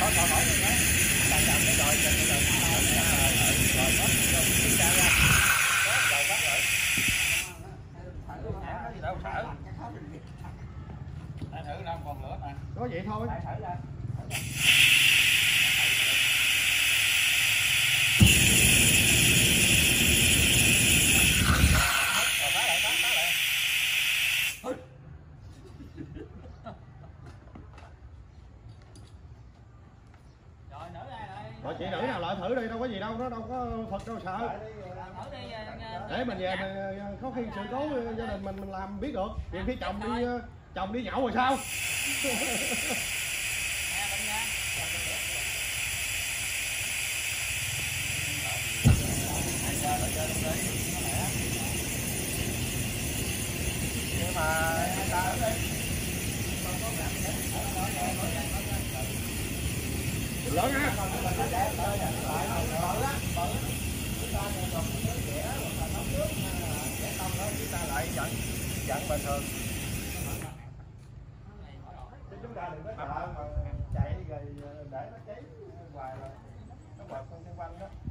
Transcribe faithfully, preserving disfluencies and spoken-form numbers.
thử đâu còn lửa nè. Có vậy thôi. Rồi chị nữ nào lại thử đi, đâu có gì đâu, nó đâu có Phật đâu sợ. Để mình về mình có khi sự cố gia đình mình mình làm biết được. Nhiều khi chồng đi chồng đi nhậu rồi sao? Nhưng mà lớn ha. Chúng ta lại dẫn dẫn bình thường. Chúng ta đừng có sợ mà chạy rồi để nó cháy hoài là nó quật con xung quanh đó.